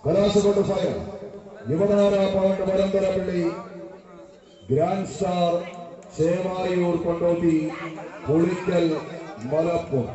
കലാശകൊണ്ട് fire Yuvathara pound Varantharappilly grand star Chemayur Kondotty Pulikkal Malappuram.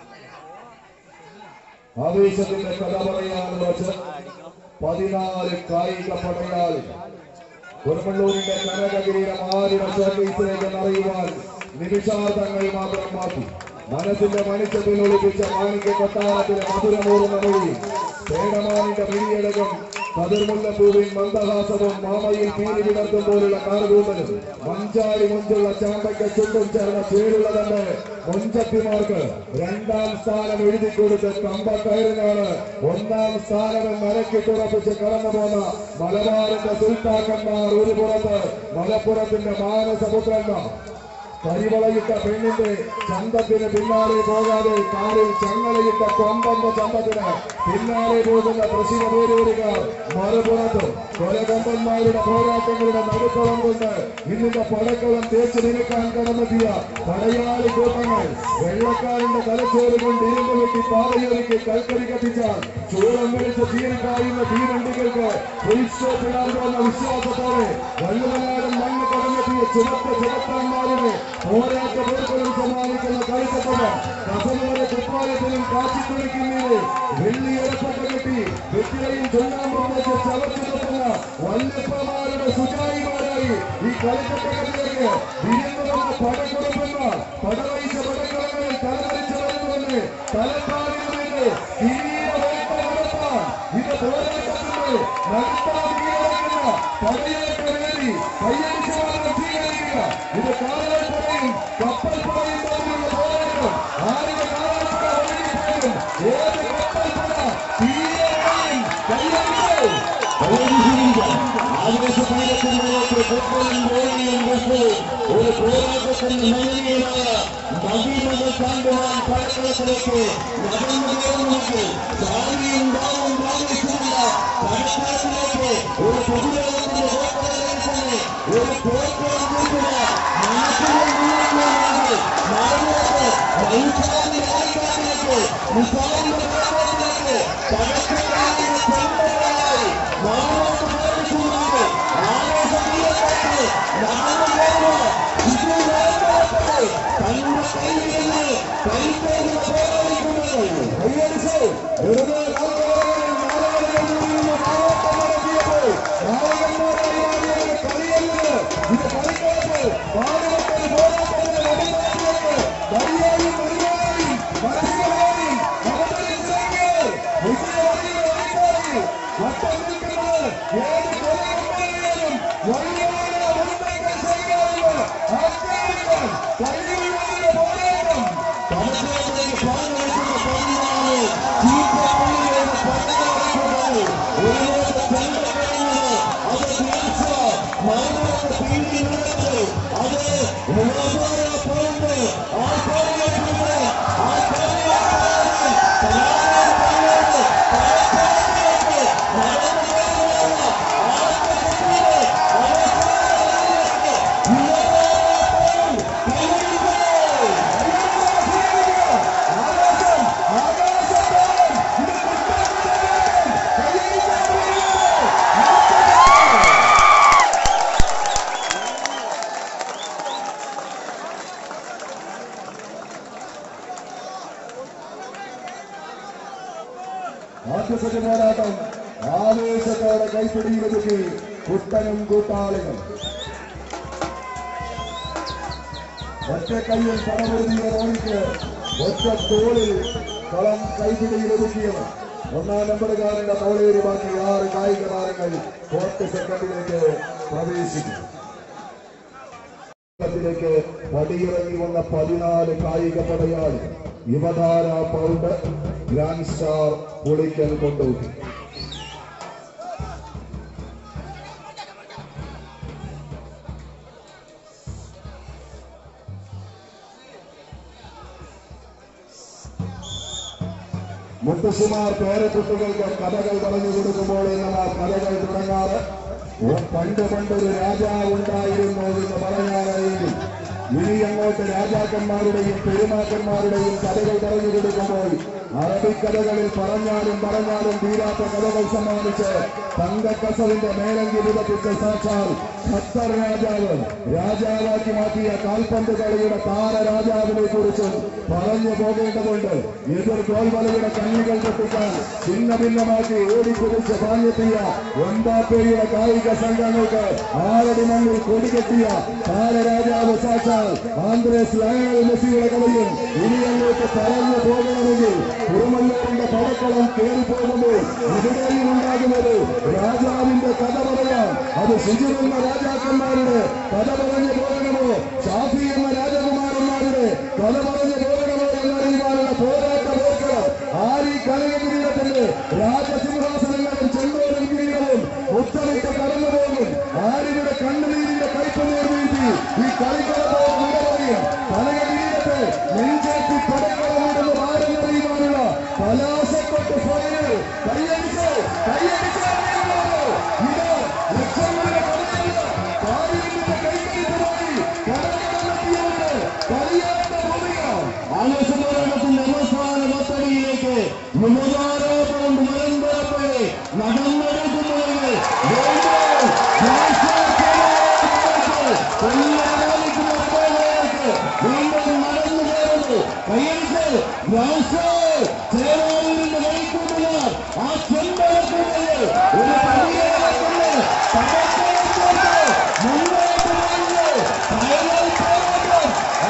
ആവേശത്തിന്റെ കഥ പറയാനുള്ള 14 കായിക പടയാളികൾ. കുരമള്ളൂരിന്റെ കനകകിരീടം ആരുടെ ഷോക്കേസിലേക്ക് അറിയുവാൻ നിമിഷാർത്ഥങ്ങൾ മാത്രം മാറ്റി. മനസ്സിന്റെ മണിച്ചത്തിൽ ഒളിപ്പിച്ച മാണിക്യ കൊട്ടാരത്തിലെ മധുരമൂർന്ന മൊഴി, പേടമാനിന്റെ മിഴിയടകം, കതിർമുല്ലപ്പൂവിൻ മന്ദഹാസവും മാമയിൽ പീരി വിടർത്തും പോലുള്ള കാറുകൂട്ടലും മഞ്ചാടി മുഞ്ചുള്ള ചാമ്പയ്ക്ക ചുണ്ടും ചേർന്ന ചേരുള്ള തന്നെ മുഞ്ചത്തിമാർക്ക് 2ാം സ്ഥാനം എഴുതി കൊടുത്ത് കമ്പക്കയറിനാണ് 1ാം സ്ഥാനം മരക്കിട്ടുറപ്പിച്ച് കടന്നു പോന്ന മലബാറിന്റെ സുൽത്താക്കന്മാർ ഒരു പുറത്ത്, മലപ്പുറത്തിന്റെ മാനസപുത്രന്മാർ. കരിവളയിട്ട പെണ്ണിന്റെ ചന്തത്തിന് പിന്നാലെ പോകാതെ കാലിൽ ചങ്ങലയിട്ട കൊമ്പന്റെ ചന്തത്തിന് പിന്നാലെ പോകുന്ന പ്രസിദ്ധപേരൂരുകാർ മറുപുറത്തും കൊലകൊമ്പന്മാരുടെ പോരാട്ടങ്ങളുടെ നടുക്കളം കൊണ്ട് ഇന്നിന്റെ പടക്കളം തേച്ചു നിൽക്കാൻ കടന്നെത്തിയ പടയാളി കൂട്ടങ്ങൾ. വെള്ളക്കാരന്റെ തലച്ചോറ് കൊണ്ട് ഇരുന്ന് വെട്ടി പാതയൊരുക്കി കൽക്കരി കത്തിച്ചാൽ ചൂളം വിളിച്ച് തീരക്കായുന്ന തീവണ്ടികൾക്ക് ഉത്സവത്തിടാൻ പോകുന്ന വിശ്വാസത്തോടെ വള്ളുവനാടൻ മണ്ണ് കടന്നെത്തിയ ചുമത്താന്മാരുടെ പോരാട്ട പേർക്കളും സമ്മാനിക്കുന്ന കളിക്കപ്പടം കസനവരെ കുപ്പായത്തിലും കാച്ചിക്കുളിക്കുന്നതിന് വെള്ളിയേറപ്പെട്ട കെട്ടി വെറ്റിലയും ചുണ്ണാമ്പും വെച്ച് ചവച്ചു നിർത്തുന്ന വല്ലപ്പമാരുടെ സുജായിമാരായി ഈ കളിക്കപ്പടത്തിലേക്ക് വിരുന്നു വന്ന പടക്കുറപ്പന്മാർ പടവയിച്ച പടക്കളങ്ങളിൽ തലമറിച്ച് വരുന്നുവെന്ന് തലപ്പാടിനുമേറ്റ് കിരീടവേട്ട നടത്താൻ ഇത് പോരാട്ടത്തിന്റെ നടത്താൻ കീഴടക്കുന്ന പടയേറ്റ വേദി കയ്യടിച്ച് സ്വീകരിക്കുക. ഇത് കാലാൾപ്പടയും കപ്പൽപ്പടയും തമ്മിലുള്ള പോരാട്ടം. ആരുടെ കാലാൾപ്പട ഒഴുകിപ്പോലും ഏത് കപ്പൽപ്പട തീരെയും കയ്യടിച്ചു ആവേശപീഠത്തിലേക്ക് ഫുട്ബോളും ഗോളിയും വെച്ച് ഒരു പോരാട്ടത്തിന് നയനീയമായ നവീനത കാണുവാൻ പടക്കളത്തിലേക്ക് നടന്നു കയറുന്നത് ചാരിയും ദാവും ആവേശമുള്ള പടക്കളത്തിലേക്ക് ഒരു പൊതുലോകത്തിന്റെ ഗോത്രത്തിന് ഒരു പോർക്കളം കൊടുക്കുക. മനസ്സിലെ മുന്നോട്ട് മലമുറത്ത് വൈദ്യാന്റെ ആൾക്കാരിലേക്ക് മുസാലിന്റെ ഭാഗത്തിലേക്ക് പടക്കളത്തിലേക്ക് ചെമ്പകളായി മലമുറത്ത് പ്രവേശിക്കുന്നത് ആവേശീയത്തേക്ക് നടന്നു കയറുക. ഇത് വേണ്ടപ്പെട്ടത് തന്റെ കയ്യിൽ നിന്ന് പരിക്കേന്ന് പോരാടിക്കുന്നത് കയ്യടിച്ച് വെറുതെ ഇത് കളിക്കാറ്റ് പാടുപെട്ടൊരു പോരാട്ടത്തിന് നടുനാട്ടിലേക്ക് വഴിയായും ഒരുപാടും മനസ്സിലായും അവതരിച്ചിറങ്ങിയത് വിജയവഴിയുടെ അടിസ്ഥാനത്തിൽ വട്ടം നിൽക്കുന്നത് ഏത് കൊലകൊമ്പനെയും വഴിയോടെ മുൻപേക്കാൻ ചെയ്യാനുള്ള ആജ്ഞാപിക്കാൻ കഴിവുള്ളവരുടെ പോരാട്ടം. പടക്കളത്തിലേക്ക് പറഞ്ഞു വയ്ക്കുന്ന 14 ചീറ്റപ്പള്ളിയുടെ പടക്കളത്തിലാണ് ഒരു ചന്ദ്രകഴിഞ്ഞത്. അത് തീർച്ച മരണത്തെ പീടി നിറച്ച് അത് പൗണ്ട് ആ പോരാട്ടത്തിന് ആ ആദ്യത്തെ പോരാട്ടം ആവേശത്തോടെ കൈപ്പിടിയിലൊതുക്കി കുട്ടനും കൂട്ടാളികൾ. ഒറ്റ കയ്യിൽ പണമൊരുതിയ റോണിക്ക് ഒറ്റ തോളിൽ കളം കൈപ്പിടിയിലൊതുക്കിയവർ. 1ാം നമ്പറുകാരന്റെ തോളേരി ബാക്കി 6 കായിക താരങ്ങൾ 4 സെക്കൻഡിലേക്ക് പ്രവേശിക്കും. ിലേക്ക് പടിയിറങ്ങി വന്ന 14 കായിക പടയാളി Yuvathara pound grand star Pulikkal Kondotty. മുത്തശ്ശിമാർ പേരക്കുട്ടികൾക്ക് കഥകൾ പറഞ്ഞു കൊടുക്കുമ്പോൾ ഇങ്ങനെ കഥകൾ തുടങ്ങാറ്. പണ്ടൊരു രാജാവ് ഉണ്ടായിരുന്നു എന്ന് പറയാനായെങ്കിൽ ഇനി അങ്ങോട്ട് രാജാക്കന്മാരുടെയും പെരുമാക്കന്മാരുടെയും കഥകൾ പറഞ്ഞു കൊടുക്കുമ്പോൾ അറബിക്കഥകളിൽ പറഞ്ഞാലും തീരാത്ത കഥകൾ സമ്മാനിച്ച് തങ്കക്കസവിന്റെ മേലങ്കി വിതപ്പിച്ച സാക്ഷാൽ ഖത്തർ രാജാവാക്കി മാറ്റിയ കാൽപന്ത് കളിയുടെ താരരാജാവിനെ കുറിച്ചും പറഞ്ഞു പോകേണ്ടതുണ്ട്. എതിർ ഗോൾവലയുടെ കണ്ണികൾ പൊട്ടിക്കാൻ ഭിന്നമാക്കി ഓടിക്കുതിച്ച് പാഞ്ഞെത്തിയ എംബാപ്പയുടെ കായിക സംഘങ്ങൾക്ക് ആറടി മണ്ണിൽ കൊടികെട്ടിയ താരരാജാവ് സാക്ഷാൽ ആന്ദ്രേസ് ലയണൽ മെസ്സിയുടെ കളിയും ഇനിയങ്ങോട്ട് പറഞ്ഞു പോകണമെങ്കിൽ കുറുമല്ലൂരിന്റെ പടക്കളം കയറിപ്പോകുമ്പോൾ ഇവിടെയും ഉണ്ടാകുന്നത് രാജാവിന്റെ കഥ പറയാം. അത് ശുചിരുന്ന രാജാക്കന്മാരുടെ കഥ പറഞ്ഞു പോകണമോ, ഷാഫി എന്ന രാജകുമാരന്മാരുടെ കഥ പറഞ്ഞു പോകണമോ എന്നറിയുവാനുള്ള പോരാട്ട പോർക്കണം. ആരി കനകകിരീടത്തിന്റെ രാജസിംഹാസനങ്ങളും ചെങ്കോലും കിരീടവും മുത്തമിട്ട് കടന്നുപോകും. ആരിയുടെ കണ്ണുനീരിന്റെ കൈപ്പ് നിർവീഴ്ത്തി ഈ കളിക്കളത്തെ വിട പറയും. കനകകിരീടത്തെ നെഞ്ചേറ്റി പടക്കളമിടുന്ന ആരെന്നറിയുവാനുള്ള കലാശക്കൊട്ട് ഫൈനൽ കയ്യടിച്ച് ഇത് ലക്ഷങ്ങളുടെ കളിയല്ല. പാരിന്റെ കൈകളിലുമായി കടകളെത്തിയവര് കളിയാത്ത ഭൂമിക ആലോചനത്തിന്റെ അവസാന പത്തടിയിലേക്ക് യുവതാരോപണം മലമ്പുറപ്പഴി നടന്നെടുക്കുന്നത് വീണ്ടും നടന്നു കയറുന്നു. കയ്യടിച്ച് ചേരാവിന്റെ വഴിക്കൂട്ടുകാർ ആ ചെമ്പഴക്കുന്നത് ഒരു പടിയേറെക്കൊണ്ട് മുന്നോട്ട് പോകുന്നു. ഫൈനൽ പോരാട്ടം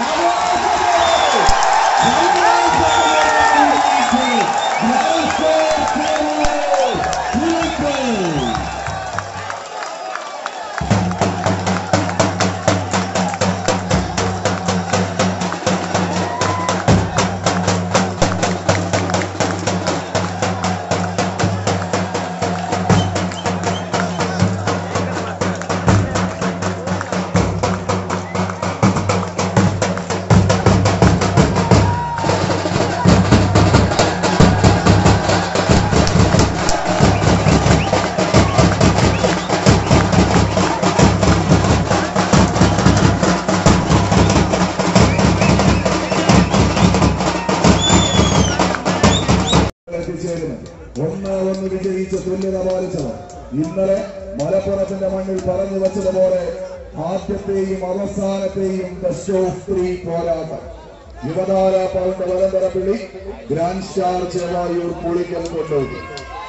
ഒന്ന് വിജയിച്ച് തുല്യത പാലിച്ചത്. ഇന്നലെ മലപ്പുറത്തിന്റെ മണ്ണിൽ പറഞ്ഞു വച്ചതുപോലെ ആദ്യത്തെയും അവസാനത്തെയും ബെസ്റ്റ് ഓഫ് 3 പോരാട്ടം. Yuvathara pound Valantharappilly, grand star Chevayur Pulikkal കൊണ്ടുപോയി.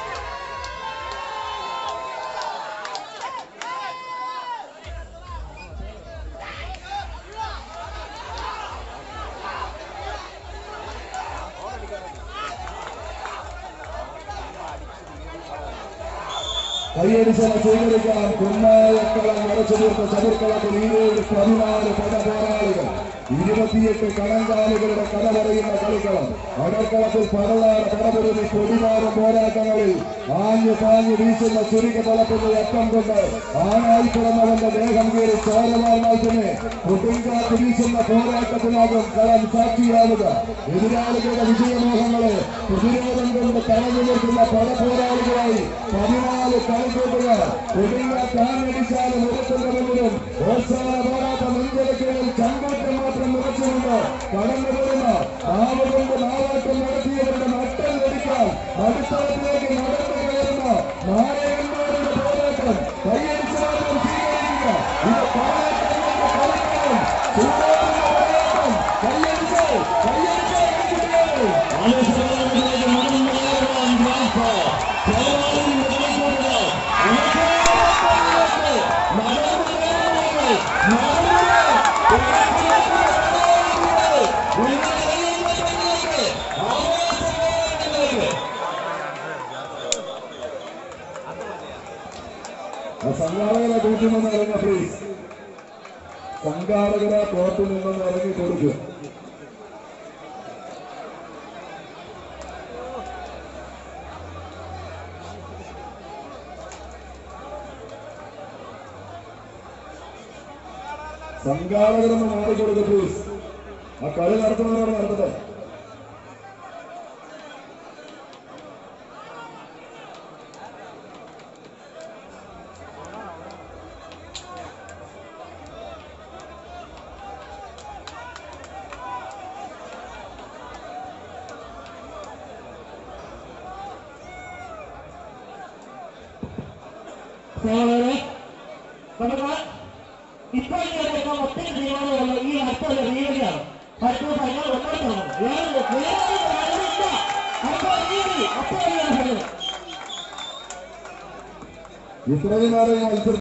കയ്യടിച്ചവ സ്വീകരിക്കാൻ കുന്നായക്കളം നിറച്ചു തീർത്ത ചതുർക്കളത്തിൽ 14 പടപോരാളികൾ, 28 കണങ്കാലുകളുടെ കഥ പറയുന്ന കളിക്കളം. അടക്കളത്തിൽ പടപൊരുതി കൊടിമാറും പോരാട്ടങ്ങളിൽ പാഞ്ഞു വീശുന്ന ചുരുക്ക തലപ്പിന്റെ അക്കം കൊണ്ട് ആണായി പിറന്നവന്റെ ദേഹം കീറി ചോരവാർന്നാൽപ്പിനെ കൊടുങ്കാറ്റ് വീശുന്ന പോരാട്ടത്തിനാകും കളം സാക്ഷിയാവുക. എതിരാളികളുടെ വിജയമോഹങ്ങളെ പ്രതിരോധം കൊണ്ട് തടഞ്ഞു നിർത്തുന്ന പടപോരാളികളായി 14 കളിക്കൂട്ടുകാർ കൊടുങ്കാറ്റ് ആഞ്ഞടിച്ചാലും ഉറപ്പിന്റെ മുന്നിലും അവസാന പോരാട്ട നെഞ്ചെടുക്കലിൽ ചങ്കൂറ്റം മാത്രം നിറച്ചുകൊണ്ട് കടന്നു വരുന്ന നാവുകൊണ്ട് നാവാട്ടം നടത്തിയവരുടെ നട്ടം ലഭിക്കാൻ അടിത്തളത്തിലേക്ക് നടന്നു കയറുന്ന നായകന്മാരുടെ പോരാട്ടം കൈയടിച്ച് മാത്രം സ്വീകരിക്കുക. ഇത് പോരാട്ടങ്ങളുടെ കളിക്കണം, ചൂടാറുന്ന പോരാട്ടം. കൈയടിച്ച് സംഘാടകരെ കോർട്ടിൽ നിന്ന് ഇറങ്ങുക പ്ലീസ്. സംഘാടകരെ കോർട്ടിൽ നിന്നൊന്ന് ഇറങ്ങി കൊടുക്കുക. സംഘാടകരൊന്ന് മാറിക്കൊടുക്കുക പ്ലീസ്. ആ കളി നടത്തുന്നവരോട് നടത്തട്ടെ. നമുക്ക് ഇപ്പോൾ ഒത്തിരി തീരുമാനമുള്ള ഈ അടുത്ത രീതിയാണ് അടുത്ത ഫൈനൽ ഒന്നാണ് ഇത്രയും നേരം മത്സരം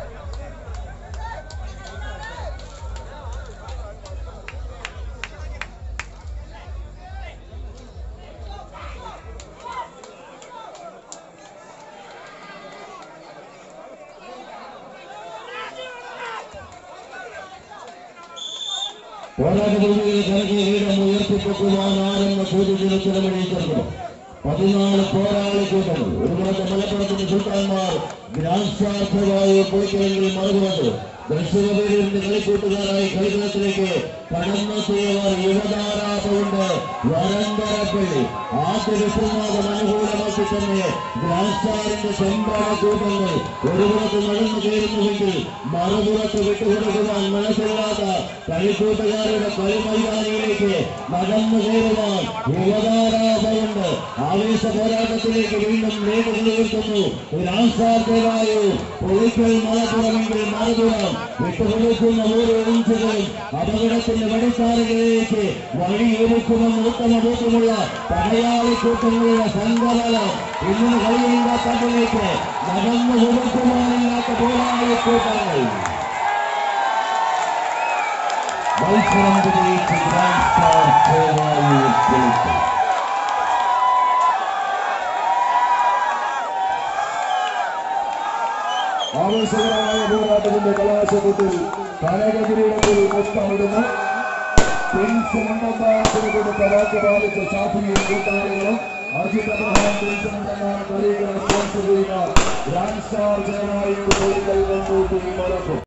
പോരാട്ടഭൂമിയിൽ കണക്കിയ വീടം ഉയർത്തിപ്പൊക്കുവാനാരെന്ന ചോദ്യത്തിന് ചിലവഴിച്ചിരുന്നു 14 പോരാളി കൂട്ടങ്ങൾ. ഒരു പുറത്ത് മലപ്പുറത്തിന്റെ സുൽത്താൻമാർ ഗ്രാൻഡ് സ്റ്റാർമായി പോയിക്കെങ്കിൽ മറുപുറത്ത് ദക്ഷിണപേരിന്റെ കളിക്കൂട്ടുകാരായി കളിക്കളത്തിലേക്ക് കടന്നെത്തിയവർ യുവതാരാപുണ്ട് വരന്തരപ്പള്ളി. ആദ്യ വിശ്വനാഥം അനുകൂലമാക്കി തന്നെ ഗ്രാൻഡ് സ്റ്റാറിന്റെ ചെമ്പാട കൂട്ടങ്ങൾ ഒരു പുറത്ത് നടന്നു കയറുന്നുവെങ്കിൽ മറുപുറത്ത് വിട്ടുകൊടുക്കുവാൻ മനസ്സില്ലാത്ത കളിക്കൂട്ടുകാരുടെ കളിമൈതാനിയിലേക്ക് നടന്നു കയറുവാൻ യുവതാരാപുണ്ട്. ആവേശ പോരാട്ടത്തിലേക്ക് വീണ്ടും നേടുകൾ ഉയർത്തുന്നു ഗ്രാൻഡ് സ്റ്റാർ ദേവാലു. പൊളിക്കൽ മലപ്പുറമെങ്കിൽ മറുപുറം വിട്ടുകൊടുക്കുന്ന ഓരോ ഇഞ്ചുകളും അപകടത്തിന്റെ വഴിക്കാറുകളിലേക്ക് വഴിയൊരുക്കുമെന്ന് ഉത്തമ ബോധ്യമുള്ള പടയാളി കൂട്ടങ്ങളുടെ സംഘബലം ഇന്ന് കളിയില്ല തന്നിലേക്ക് നടന്നു കൊടുക്കുവാനില്ലാത്ത പോരാളി കൂട്ടങ്ങൾ മത്സരം വിജയിച്ച് ഗ്രാൻഡ് സ്റ്റാർ ദേവാലു പൊളിക്കൽ. ആവേശകരമായ പോരാട്ടത്തിന്റെ കലാശത്തിൽ കനകകിരീടത്തിൽ മുത്തമിടുന്നു പ്രിൻസ് മുണ്ടമ്പാത്തിന് കൊടുത്ത വാക്ക് പാലിച്ച ഷാഫിയും കൂട്ടാളികളും അജിത് അബ്രഹാം പ്രിൻസ് മുണ്ടമ്പാൻ കളികളെ സ്പോൺസർ ചെയ്യുന്ന ഗ്രാൻഡ് സ്റ്റാർ ജയമായി പൊളിക്കൽ മലപ്പുറം.